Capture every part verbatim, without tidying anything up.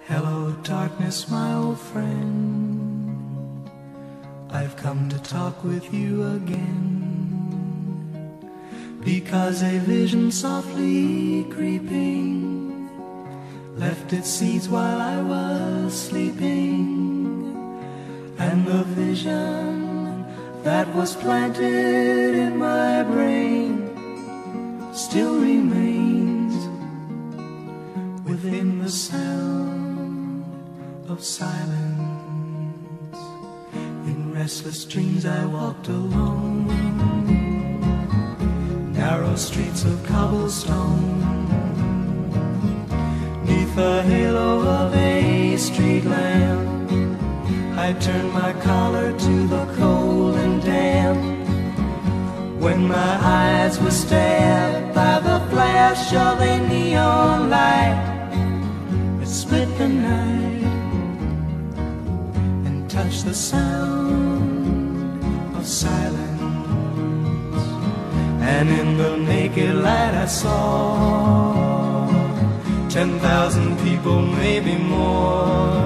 Hello, darkness, my old friend. I've come to talk with you again, because a vision softly creeping left its seeds while I was sleeping, and the vision that was planted in my brain still remains within the sound of silence. In restless dreams I walked alone, narrow streets of cobblestone, neath the halo of a street lamp. I turned my collar to the cold and damp, when my eyes were stabbed by the flash of a neon light. It split the night and touched the sound of silence. And in the naked light I saw ten thousand people, maybe more,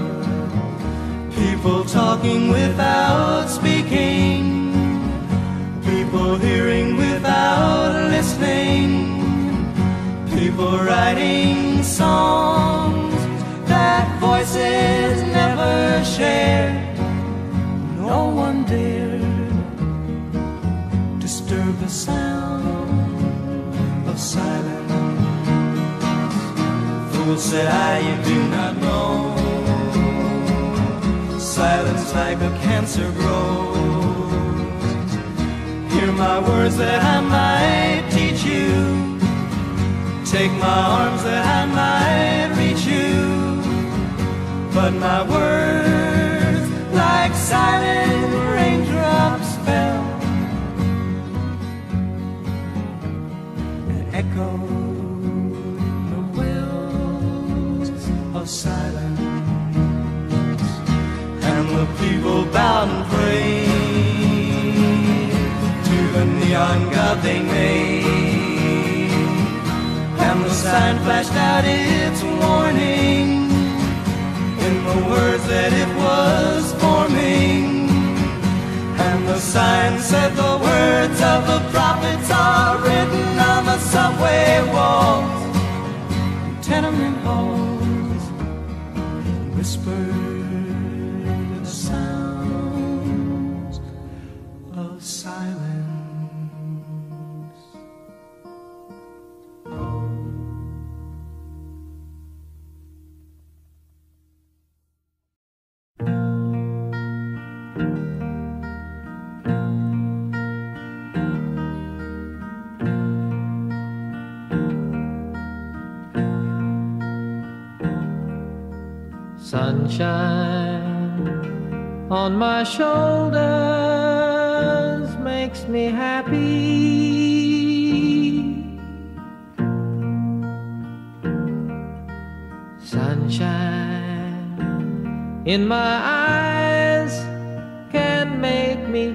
people talking without speaking, people hearing without listening, people writing songs that voices never shared. No one dared disturb the sound of silence. Fool, said I, you do not know, silence like a cancer grows. Hear my words that I might teach you, take my arms that I might reach you. But my words, like silent raindrops, fell and echoed the wells of silence. And the people bowed and prayed to the neon god they made, and the sign flashed out its warning in the words that it was forming. And the sign said the words of the prophets are written on the subway walls, tenement halls, whispered the sounds of silence. Sunshine on my shoulders makes me happy. Sunshine in my eyes can make me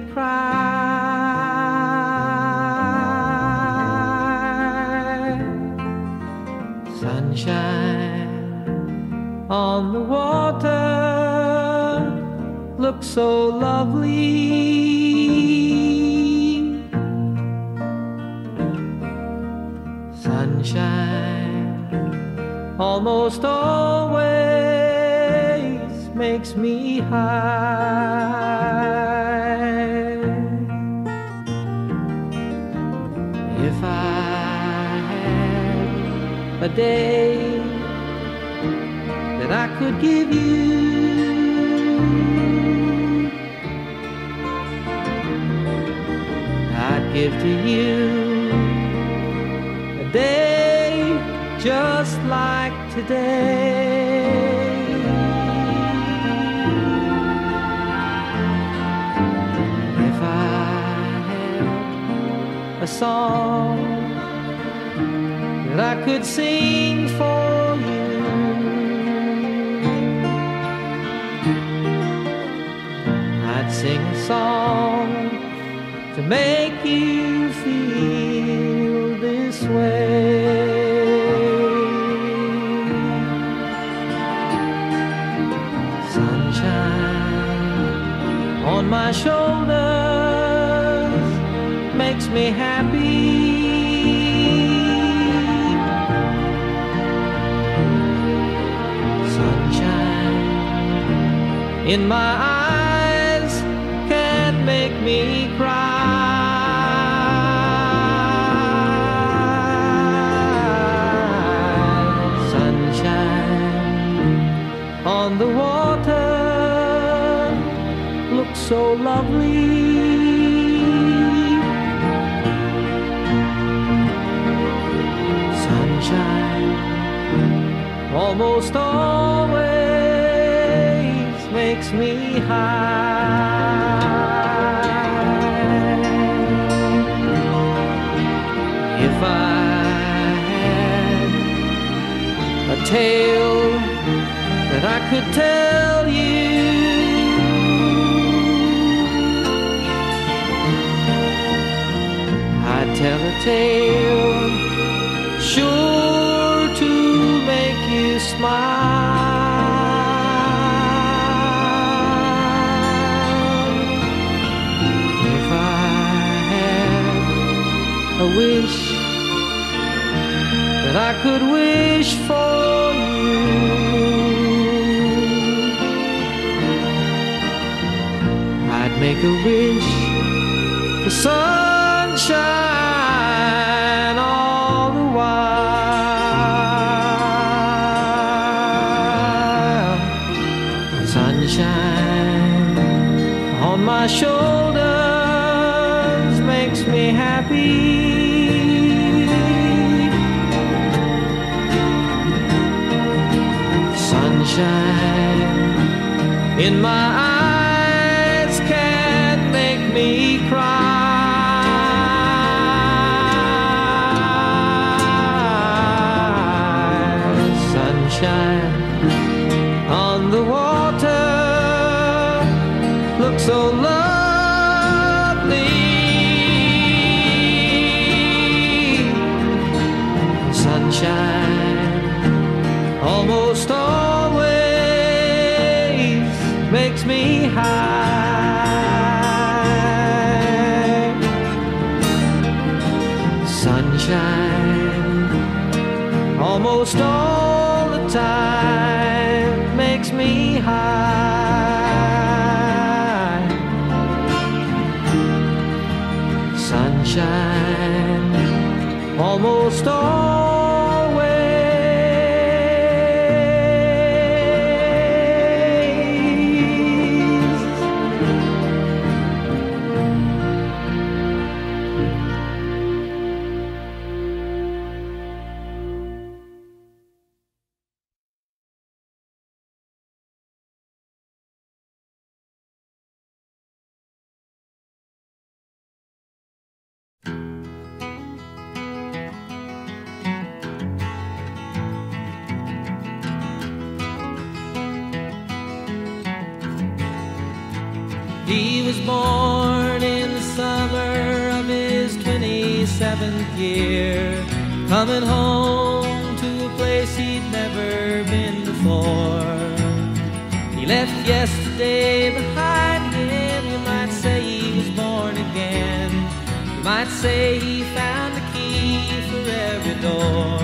cry. Sunshine on the water looks so lovely. Sunshine almost always makes me high. If I had a day that I could give you, I'd give to you a day just like today. If I had a song that I could sing for you, I'd sing a song to make you feel this way. my shoulders makes me happy. Sunshine in my eyes can't make me cry. Sunshine on the water looks so lovely. Sunshine almost always makes me high. If I had a tale that I could tell you, I'd tell a tale sure to make you smile. If I had a wish that I could wish for you, I'd make a wish for sunshine all the while. Sunshine on my shoulders makes me happy. Sunshine in my eyes can't make me cry. Sunshine on the water looks so lovely. Sunshine almost always makes me high. Sunshine almost all the time makes me high. Sunshine almost always. He was born in the summer of his twenty-seventh year, coming home to a place he'd never been before. He left yesterday behind him. You might say he was born again. You might say he found the key for every door.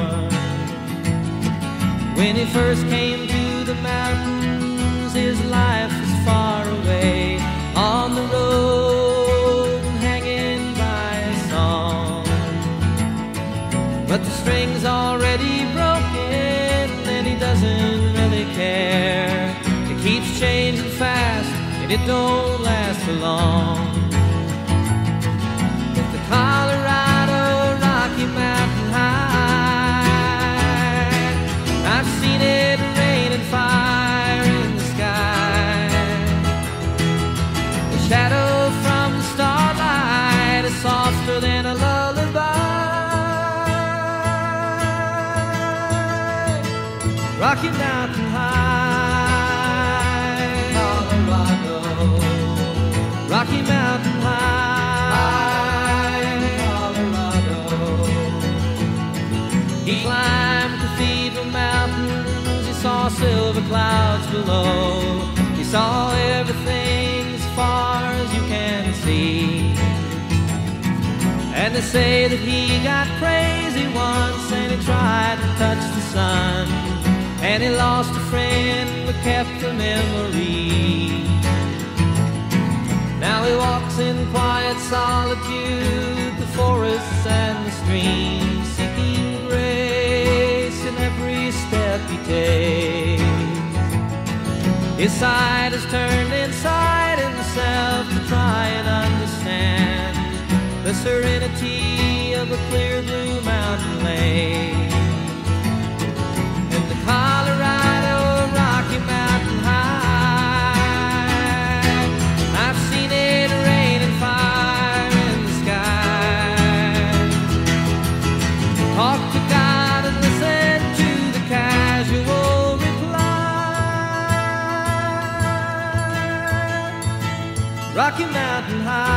When he first came to the mountains, his life was far away, on the road, hanging by a song. But the string's already broken and he doesn't really care. It keeps changing fast and it don't last for long. If the Colorado Rocky Mountain High, I've seen it rain and fire in the sky. The shadow from the starlight is softer than a lullaby. Rocky Mountain High, Colorado. Rocky Mountain High, Colorado. He climbed Cathedral Mountains, he saw silver clouds below. He saw everything as far as you And they say that he got crazy once and he tried to touch the sun, and he lost a friend but kept the memory. Now he walks in quiet solitude, the forests and the streams, seeking grace in every step he takes. His side is turned inside himself to try and understand the serenity of a clear blue mountain lake. In the Colorado Rocky Mountain High, I've seen it rain and fire in the sky. Talk to God and listen to the casual reply. Rocky Mountain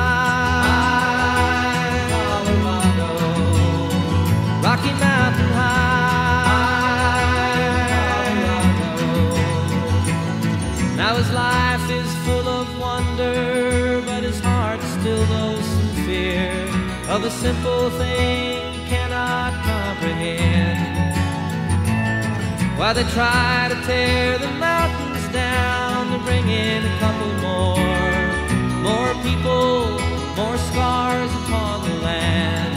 High, Colorado. Rocky Mountain High, Colorado. Now his life is full of wonder, but his heart still knows some fear of a simple thing he cannot comprehend. While they try to tear the mountains down to bring in a couple more, more people, more scars upon the land.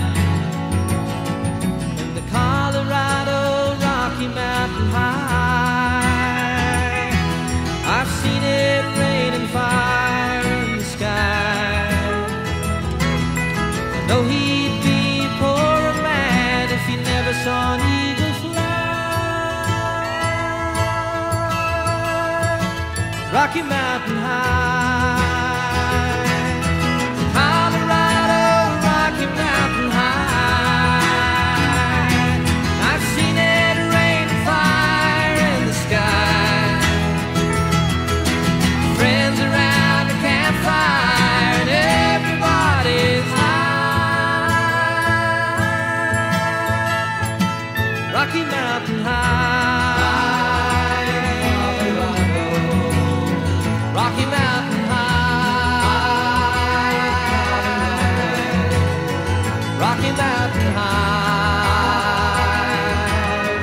In the Colorado Rocky Mountain High, I've seen it rain and fire in the sky. I know he'd be poor and mad if he never saw an eagle fly. Rocky Mountain High, Colorado Rocky Mountain High, I've seen it rain and fire in the sky. Friends around the campfire and everybody's high. Rocky Mountain High, Colorado. Rocky Mountain High, Rocky Mountain High,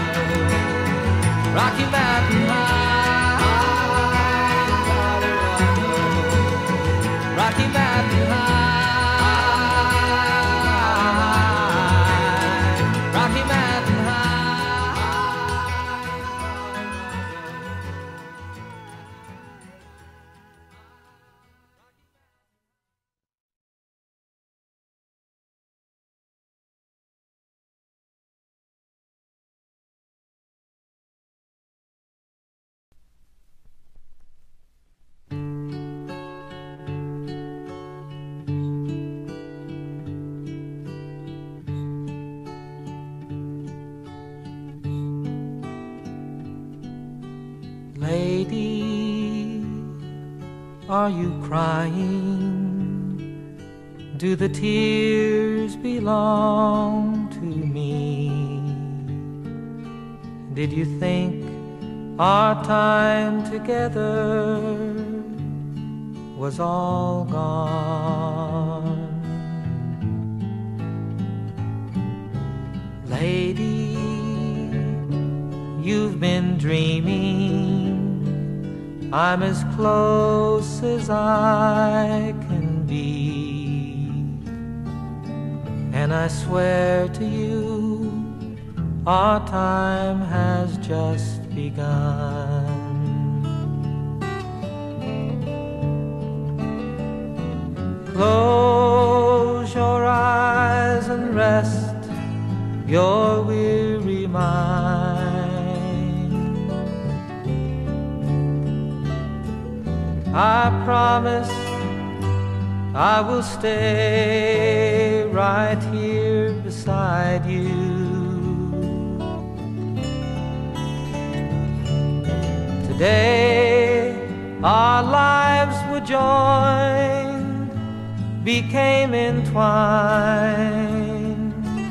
Rocky Mountain High, Rocky Mountain High, Rocky Mountain Lady, are you crying? Do the tears belong to me? Did you think our time together was all gone? Lady, you've been dreaming. I'm as close as I can be, and I swear to you, our time has just begun. Close your eyes and rest your weary mind. I promise I will stay right here beside you. Today our lives were joined, became entwined.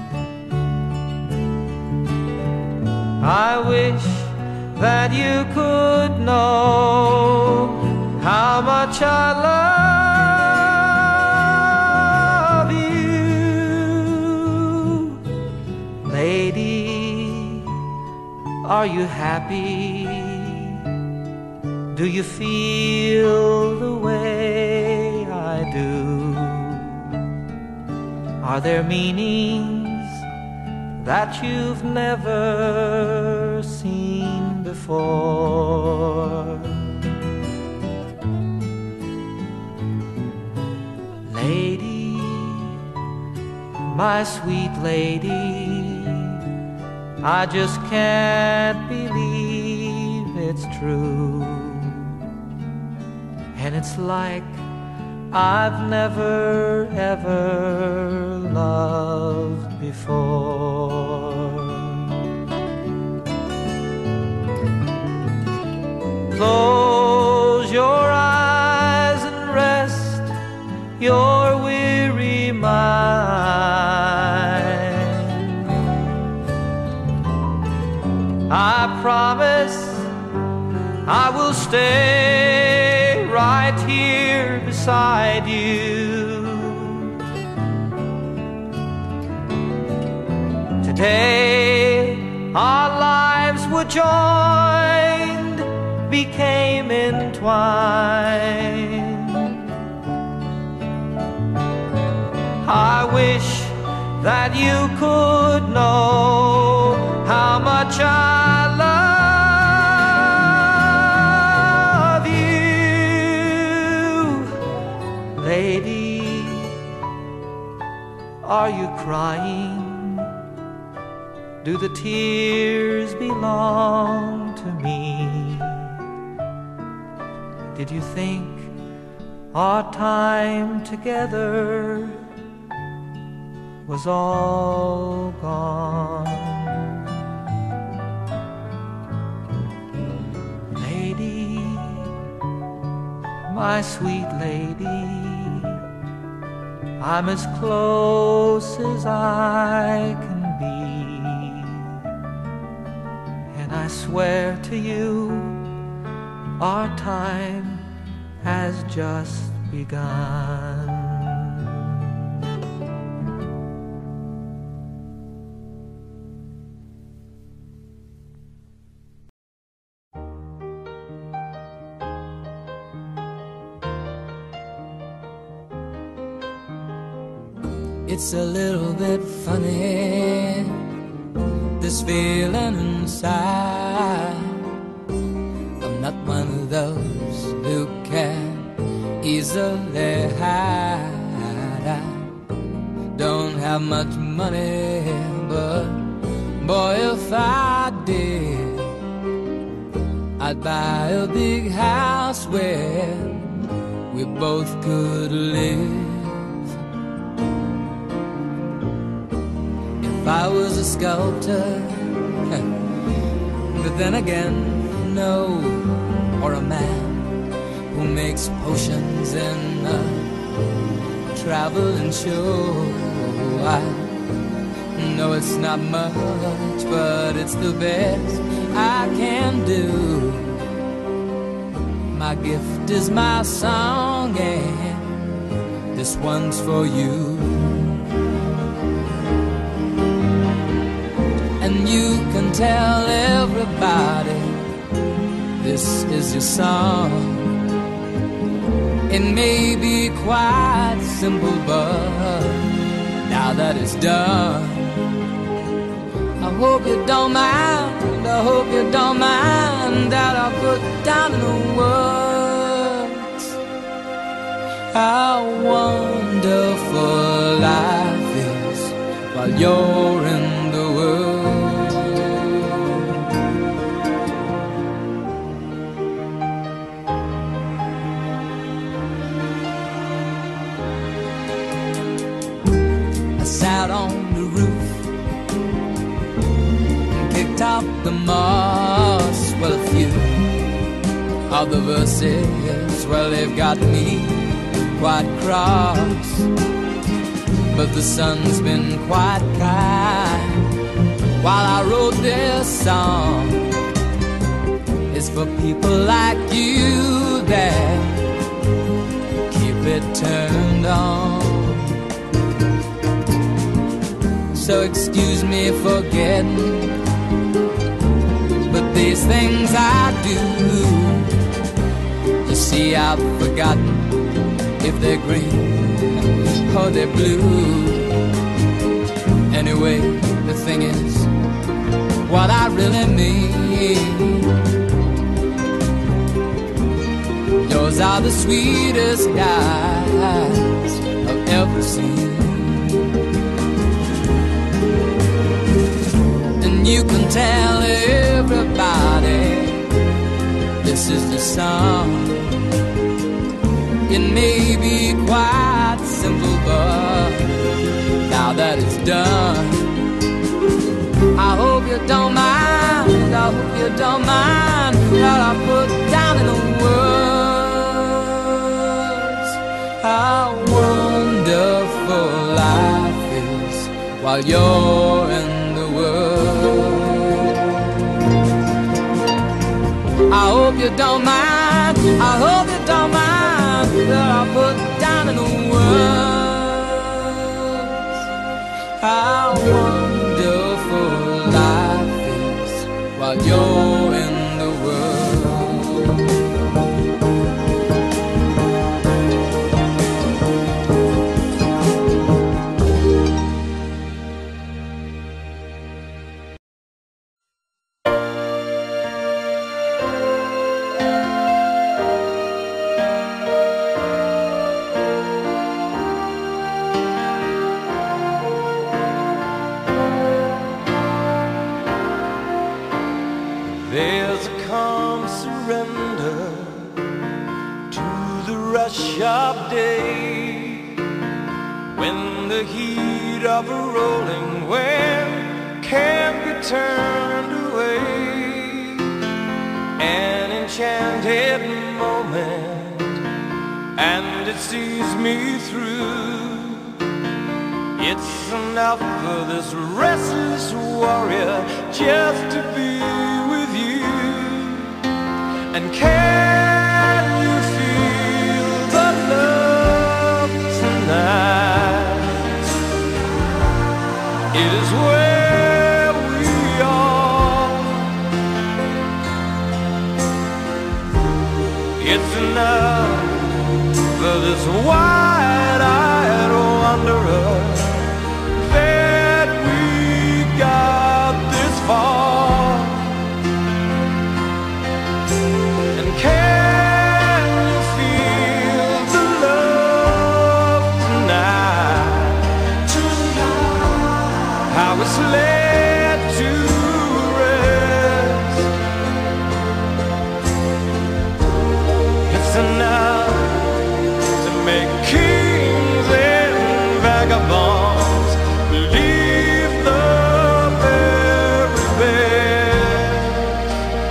I wish that you could know how much I love you. Are you happy? Do you feel the way I do? Are there meanings that you've never seen before? Lady, my sweet lady, I just can't believe it's true. And it's like I've never ever loved before. Close your eyes and rest your weary mind. I promise I will stay right here beside you. Today our lives were joined, became entwined. I wish that you could know how much I love you. Lady, are you crying? Do the tears belong to me? Did you think our time together was all gone? Lady, my sweet lady, I'm as close as I can be, and I swear to you our time has just begun. It's a little bit funny, this feeling inside. I'm not one of those who can easily hide. I don't have much money, but boy, if I did, I'd buy a big house where we both could live. If I was a sculptor, but then again, no, or a man who makes potions in a traveling show. I know it's not much, but it's the best I can do. My gift is my song, and this one's for you. And you can tell everybody this is your song. It may be quite simple, but now that it's done, I hope you don't mind, I hope you don't mind that I put down in the words how wonderful life is while you're in the world. Out on the roof and kicked out the moss. Well, a few of the verses, well, they've got me quite cross, but the sun's been quite kind while I wrote this song. It's for people like you that keep it turned on. So excuse me for getting these things I do. You see, I've forgotten if they're green or they're blue. Anyway, the thing is, what I really mean, yours are the sweetest eyes I've ever seen. And you can tell everybody this is the song. It may be quite simple, but now that it's done, I hope you don't mind, I hope you don't mind what I put down in the words. How wonderful life is while you're in the world. I hope you don't mind, I hope you don't mind that I put down in the words. How wonderful life is while you're in the world. There's a calm surrender to the rush of day, when the heat of a rolling wave can't be turned away. An enchanted moment, and it sees me through. It's enough for this restless warrior just to be with you. And can you feel the love tonight? It is where we are. It's enough for this wide-eyed wanderer that we got this far. And can you feel the love tonight? How it's laid to rest. It's enough to make kings and vagabonds believe the very best.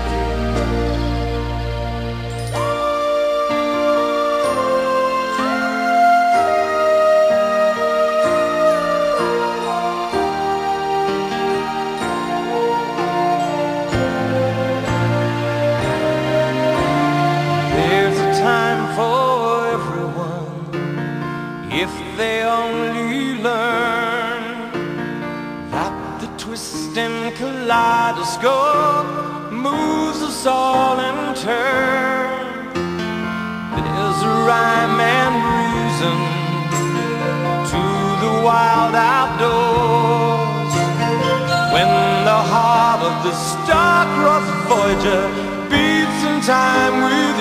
There's a time for everyone if they only learn that the twisting kaleidoscope moves us all in turn. There's a rhyme and reason to the wild outdoors, when the heart of the star-crossed Voyager beats in time with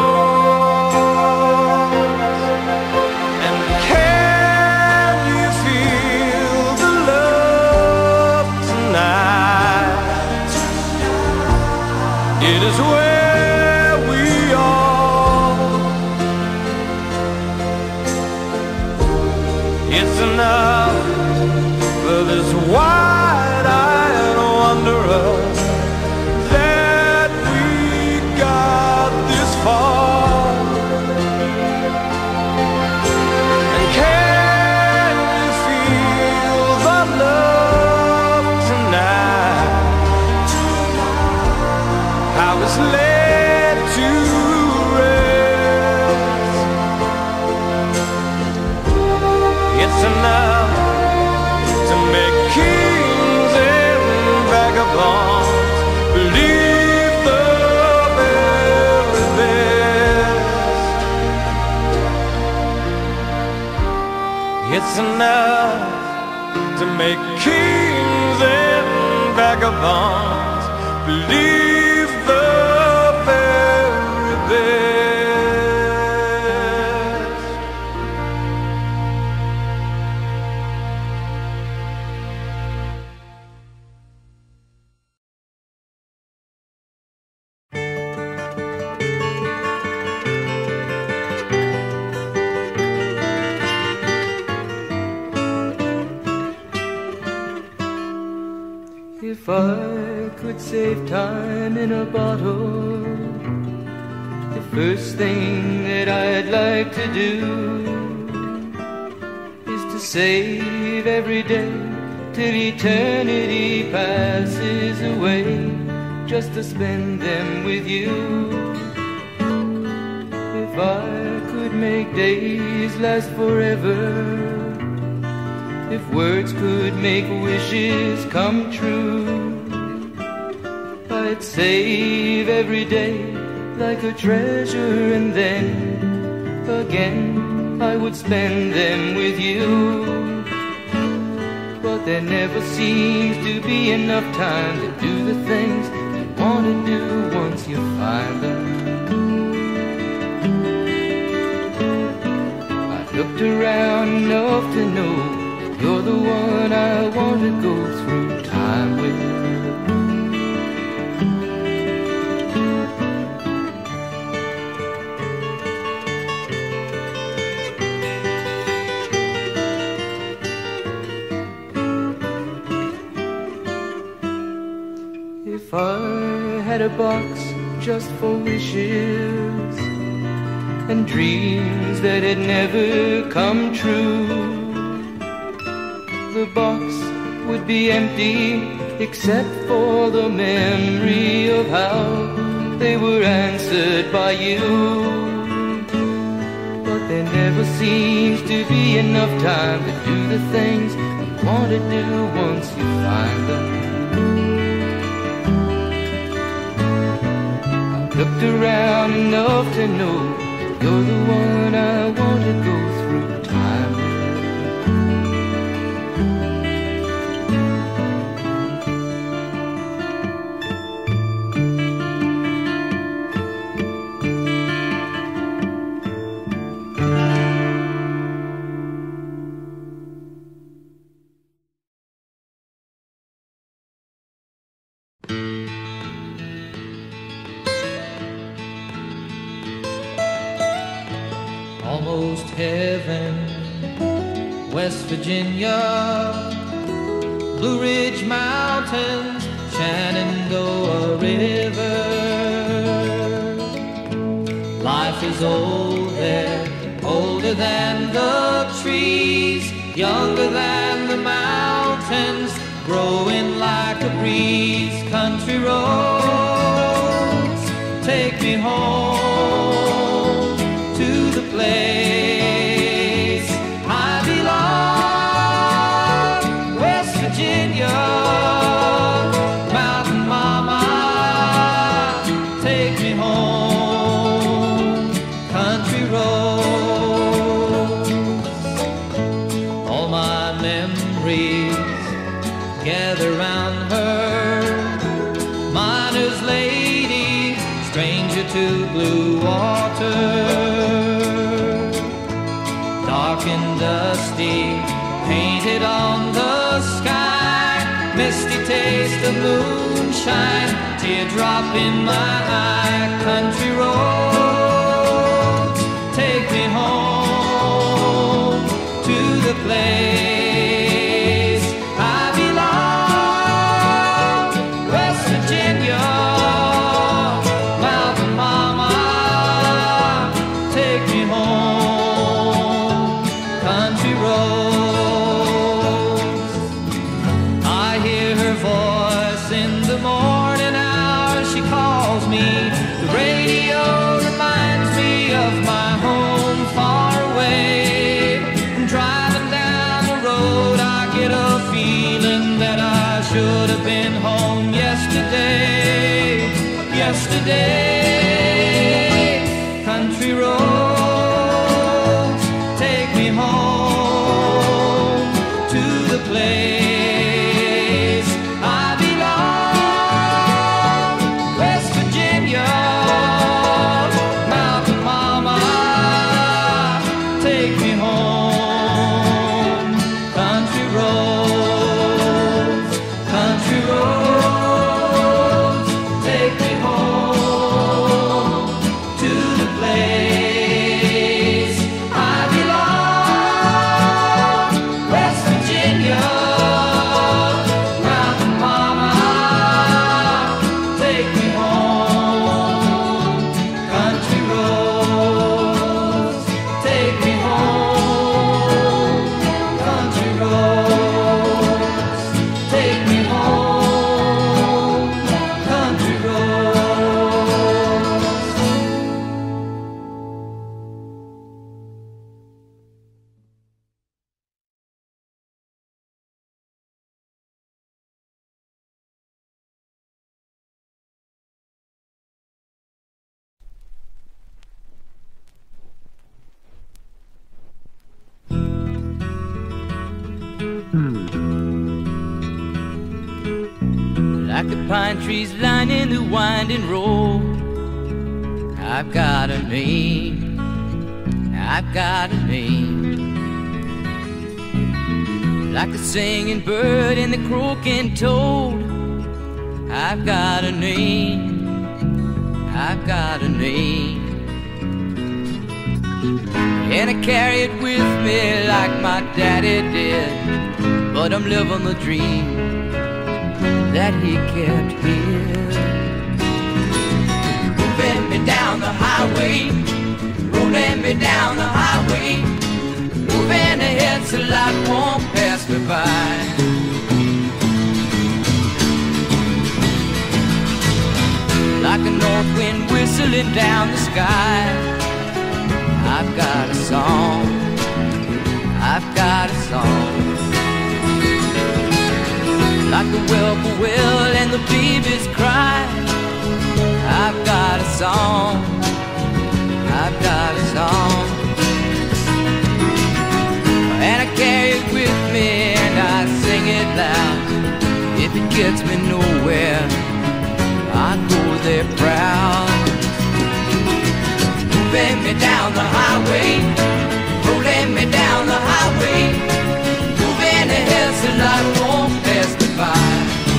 yours. And can you feel the love tonight? It is where we are. It's enough for this wide-eyed wanderer that we got this far. And can you feel the love tonight? How it's laid to rest. It's enough to make kings and vagabonds believe It's enough to make kings and vagabonds believe the very best. If I could save time in a bottle, the first thing that I'd like to do is to save every day till eternity passes away, just to spend them with you. If I could make days last forever, if words could make wishes come true, I'd save every day like a treasure, and then again I would spend them with you. But there never seems to be enough time to do the things you want to do once you find them. I've looked around enough to know you're the one I want to go through time with. If I had a box just for wishes and dreams that had never come true, the box would be empty except for the memory of how they were answered by you. But there never seems to be enough time to do the things you want to do once you find them. I've looked around enough to know you're the one I want to go through time with. Almost heaven, West Virginia, Blue Ridge Mountains, Shenandoah River. Life is old there, older than the trees, younger than the mountains, growing like a breeze. Country roads, take me home to the place I belong, West Virginia, Mountain Mama, take me home, country roads. All my memories gather round her, miner's lady, stranger to blue water. Dark and dusty, painted on the sky, misty taste of moonshine, teardrop in my eye. Country roads, take me home to the place I belong, West Virginia, Mountain Mama, take me home, country roads. I hear her voice in the morning hour, she calls me. The radio reminds me of my home far away. And driving down the road, I get a feeling that I should have been home yesterday, yesterday. Country roads, take me home. like the pine trees lining the winding road. I've got a name, I've got a name, like the singing bird and the croaking toad. I've got a name, I've got a name, and I carry it with me like my daddy did. But I'm living the dream that he kept here. Moving me down the highway, rolling me down the highway, moving ahead so life won't pass me by. Like a north wind whistling down the sky, I've got a song, I've got a song, like the whippoorwill and the babies cry. I've got a song, I've got a song, and I carry it with me and I sing it loud. If it gets me nowhere, I go there proud. Moving me down the highway, rolling me down the highway, moving ahead so life won't pass me by.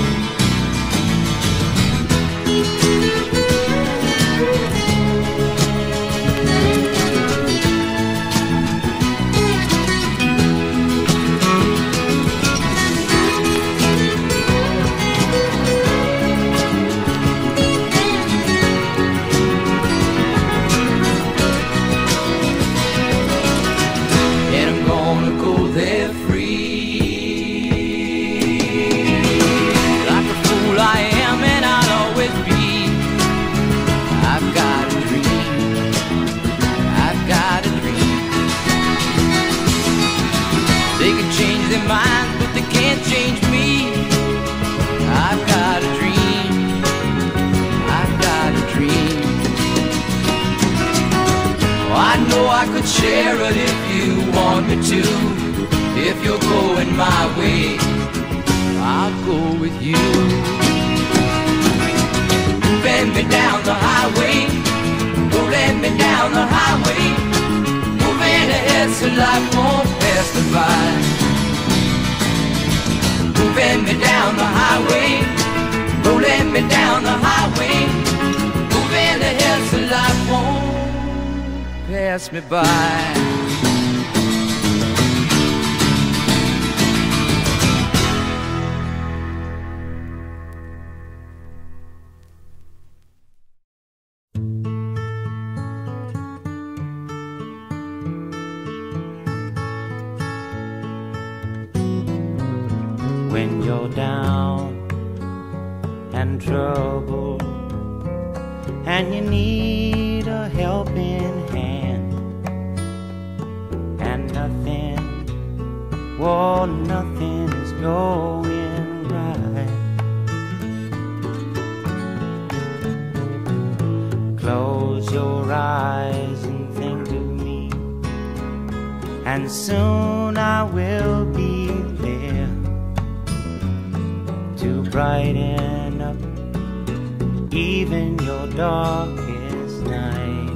Minds, but they can't change me. I've got a dream, I've got a dream. Oh, I know I could share it if you want me to. If you're going my way, I'll go with you. Bend me down the highway, rolling me down the highway, moving ahead so life won't pass me by. Moving me down the highway, rolling me down the highway, moving ahead so life won't pass me by. When you're down and troubled and you need a helping hand, and nothing, well, nothing is going right. Close your eyes and think of me, and soon I will be there to brighten up even your darkest night.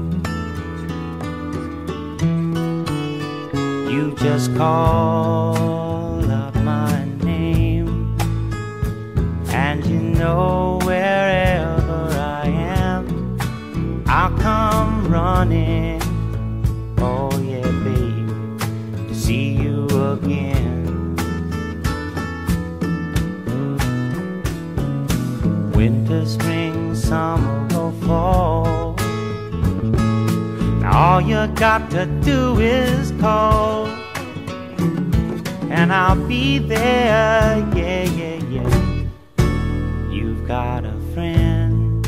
You just call out my name, and you know wherever I am, I'll come running. Oh yeah, babe, to see you again. Winter, spring, summer, or fall, all you got to do is call, and I'll be there, yeah, yeah, yeah. You've got a friend.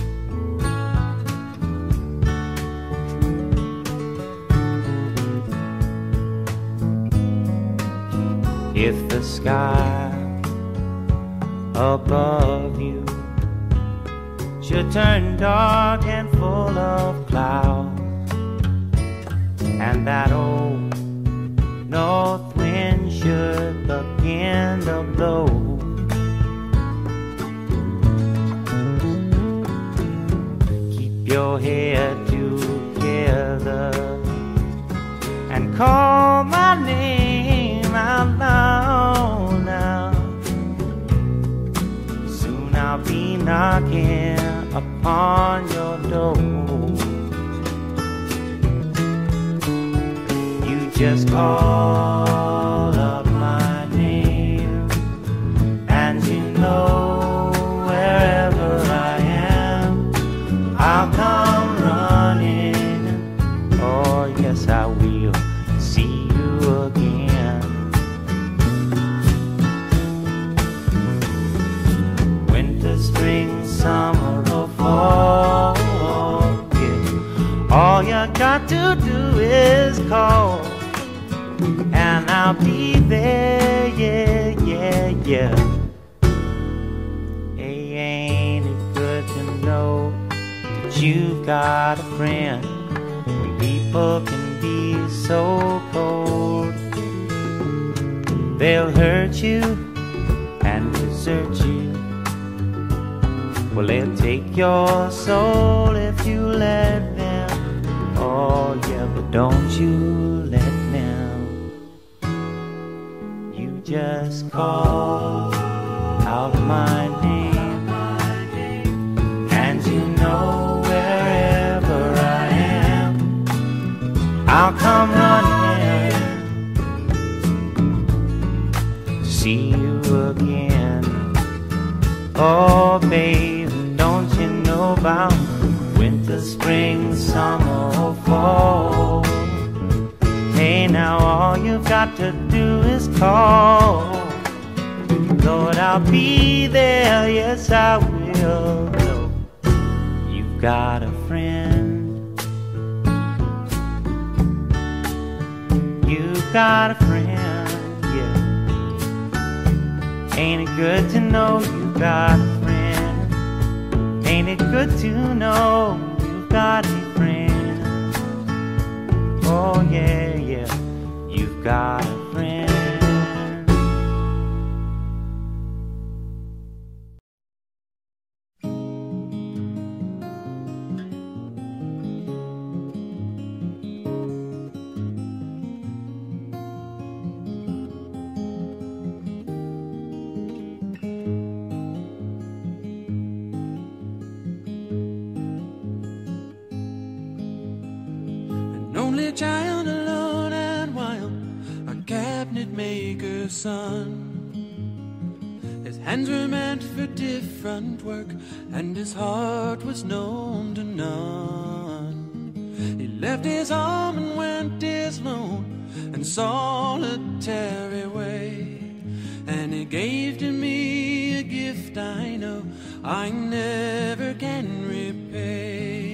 If the sky above you should turn dark and full of clouds, and that old north wind should begin to blow, your head together and call my name out loud now. Soon I'll be knocking upon your door. You just call up my name, and you know wherever I am, I'll come running. Oh yes, I will see you again. Winter, spring, summer, or fall, yeah. All you got to do is call, and I'll be there, yeah, yeah, yeah. Hey, ain't it good to know that you've got a friend when people can be so cold? They'll hurt you and desert you. Well, they'll take your soul if you let them. Oh yeah, but don't you let them. You just call out my name, and you know wherever I am, I'll come running to see you again. Oh babe, don't you know about winter, spring, summer, or fall? Hey now, all you've got to do is call. Lord, I'll be there, yes I will. No, you've got a friend. You've got a friend, yeah. Ain't it good to know you've got a friend? Ain't it good to know you've got a friend? Oh yeah, yeah, you've got a friend. Only child alone and wild, a cabinet maker's son. His hands were meant for different work, and his heart was known to none. He left his home and went his lone and solitary way, and he gave to me a gift I know I never can repay.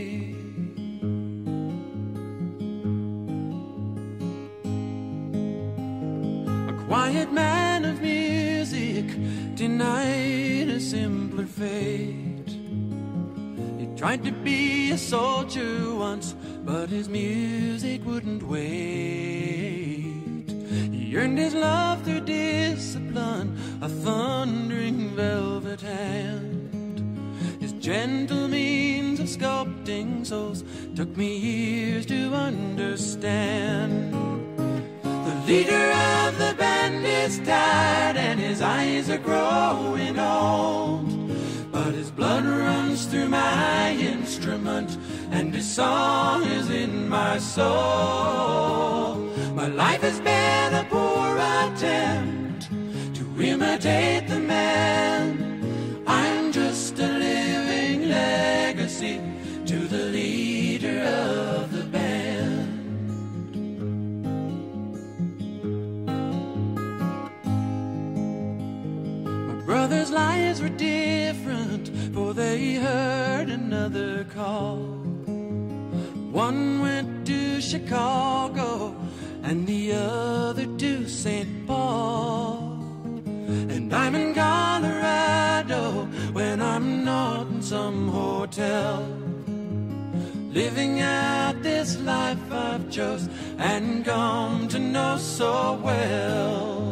Quiet man of music, denied a simpler fate. He tried to be a soldier once, but his music wouldn't wait. He earned his love through discipline, a thundering velvet hand. His gentle means of sculpting souls took me years to understand. The leader of the band is tired and his eyes are growing old, but his blood runs through my instrument and his song is in my soul. My life has been a poor attempt to imitate the man. I'm just a living legacy to the leader of the band. Brothers' lives were different, for they heard another call. One went to Chicago and the other to Saint Paul. And I'm in Colorado when I'm not in some hotel, living out this life I've chose and come to know so well.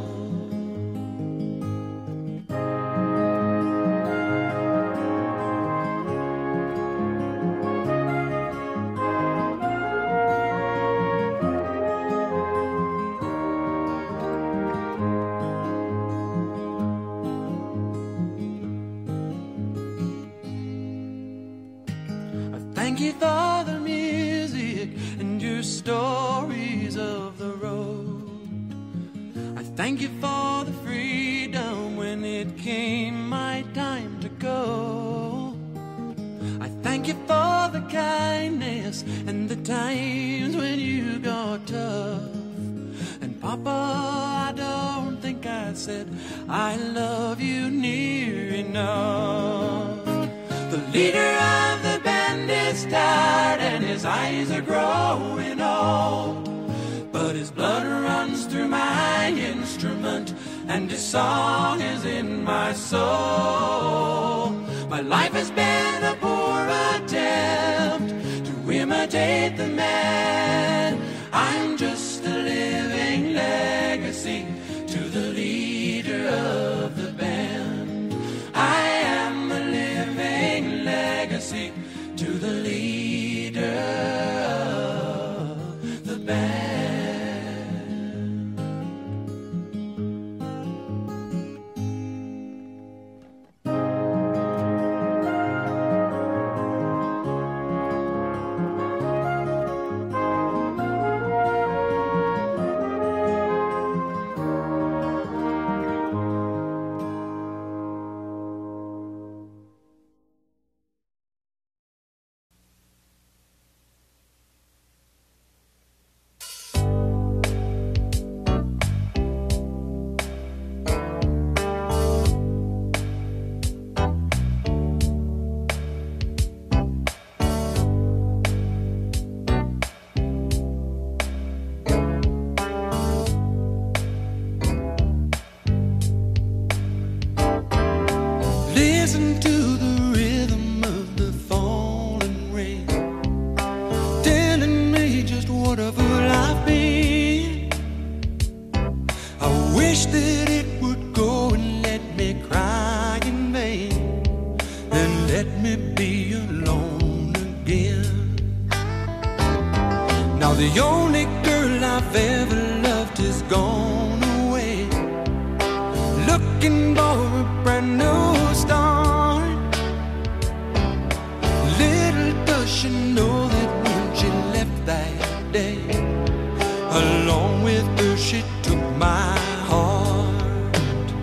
thank you for the music and your stories of the road. I thank you for the freedom when it came my time to go. I thank you for the kindness and the times when you got tough. And Papa, I don't think I said I love you near enough. The leader of the band is tired and his eyes are growing old, but his blood runs through my instrument and his song is in my soul. My life has been a poor attempt to imitate the man. I'm just a living legacy to the leader of the band. I am a living legacy to the leader of the band. Listen to the rhythm of the falling rain, telling me just what a fool I've been. I wish that it would go and let me cry in vain, and let me be alone again. Now the only girl I've ever loved is gone away, looking for a brand new start. Little does she know that when she left that day, along with her she took my heart.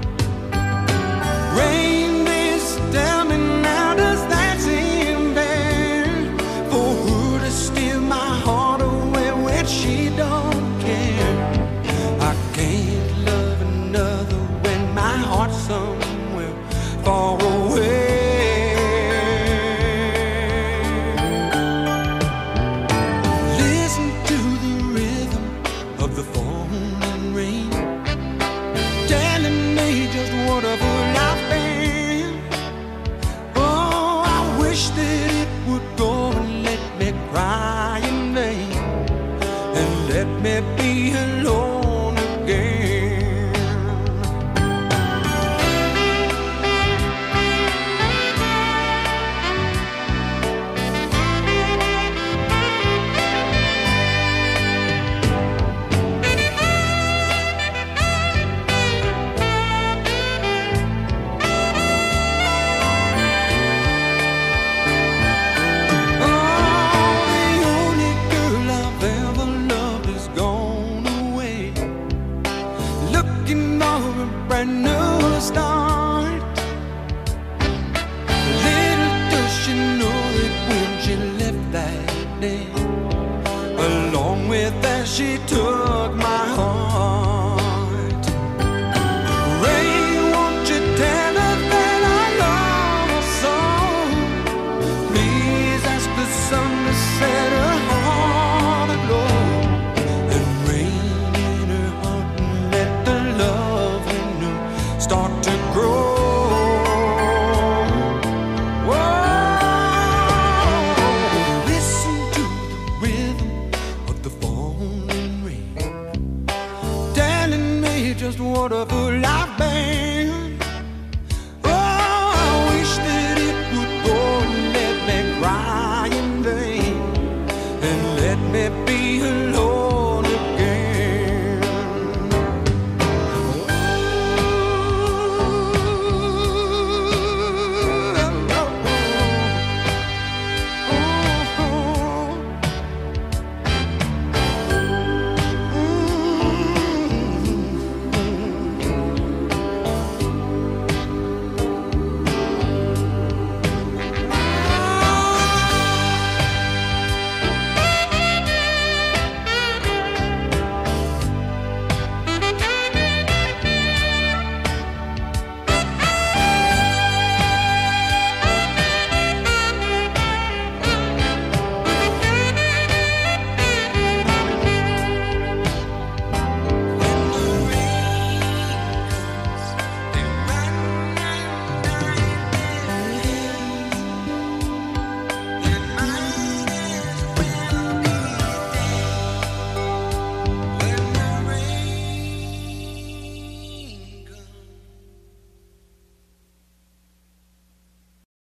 Rain, please tell me now, does that seem fair for her to steal my heart away when she don't care? I can't love another when my heart's somewhere far away. Listen to the rhythm of the falling rain, telling me just what a fool I've been. Oh, I wish that it would go and let me cry in vain, and let me be alone again. Brand new start. Little does she know that when she left that day, along with that she took my heart. Rain, won't you tell her that I love her so? Please ask the sun to set her heart aglow, and rain in her heart and let the love start to grow. Whoa, listen to the rhythm of the falling rain, telling me just what a fool I've been.